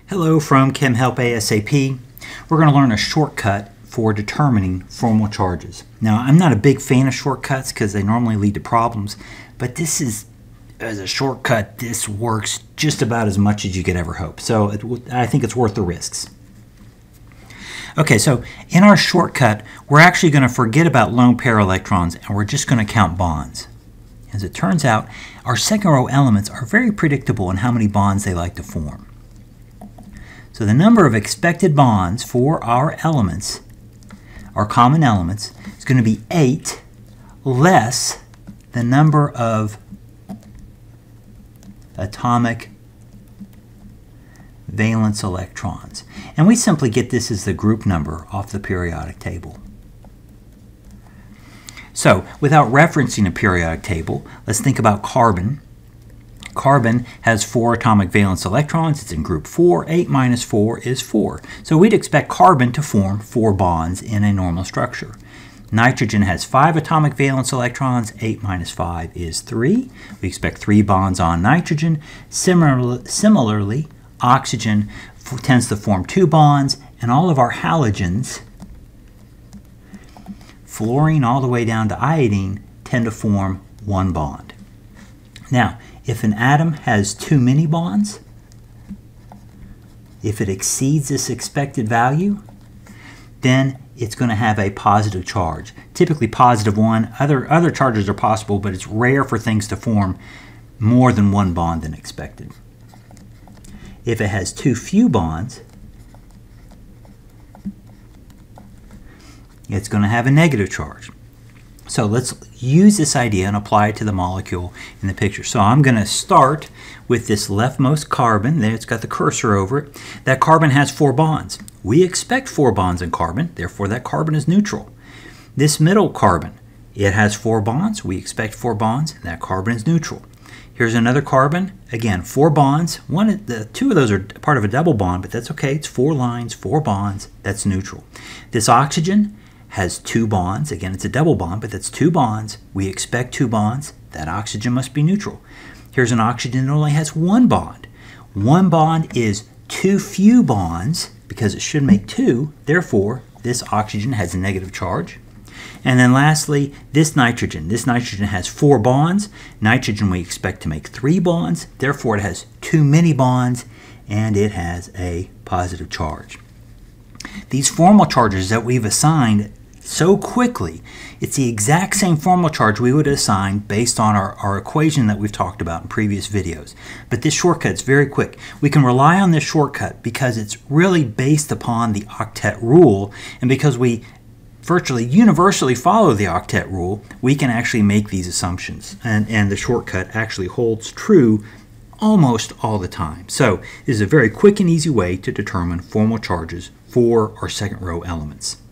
Hello from Chem Help ASAP. We're going to learn a shortcut for determining formal charges. Now, I'm not a big fan of shortcuts because they normally lead to problems, but this is, as a shortcut, this works just about as much as you could ever hope. So I think it's worth the risks. Okay, so in our shortcut, we're actually going to forget about lone pair electrons and we're just going to count bonds. As it turns out, our second row elements are very predictable in how many bonds they like to form. So the number of expected bonds for our elements, our common elements, is going to be 8 less the number of atomic valence electrons. And we simply get this as the group number off the periodic table. So without referencing a periodic table, let's think about carbon. Carbon has 4 atomic valence electrons. It's in group 4. 8 minus 4 is 4. So we'd expect carbon to form 4 bonds in a normal structure. Nitrogen has 5 atomic valence electrons. 8 minus 5 is 3. We expect 3 bonds on nitrogen. Similarly, oxygen tends to form 2 bonds, and all of our halogens, fluorine all the way down to iodine, tend to form 1 bond. Now, if an atom has too many bonds, if it exceeds this expected value, then it's going to have a positive charge. Typically +1. Other charges are possible, but it's rare for things to form more than 1 bond than expected. If it has too few bonds, it's going to have a negative charge. So let's use this idea and apply it to the molecule in the picture. So I'm going to start with this leftmost carbon. There, it's got the cursor over it. That carbon has 4 bonds. We expect 4 bonds in carbon, therefore that carbon is neutral. This middle carbon, it has 4 bonds. We expect 4 bonds, and that carbon is neutral. Here's another carbon. Again, 4 bonds. 2 of those are part of a double bond, but that's okay. It's 4 lines, 4 bonds. That's neutral. This oxygen has 2 bonds. Again, it's a double bond, but that's 2 bonds. We expect 2 bonds. That oxygen must be neutral. Here's an oxygen that only has 1 bond. 1 bond is too few bonds because it should make 2. Therefore, this oxygen has a negative charge. And then lastly, this nitrogen. This nitrogen has 4 bonds. Nitrogen we expect to make 3 bonds. Therefore, it has too many bonds, and it has a positive charge. These formal charges that we've assigned so quickly, it's the exact same formal charge we would assign based on our equation that we've talked about in previous videos. But this shortcut is very quick. We can rely on this shortcut because it's really based upon the octet rule, and because we virtually universally follow the octet rule, we can actually make these assumptions, and the shortcut actually holds true almost all the time. So this is a very quick and easy way to determine formal charges for our second row elements.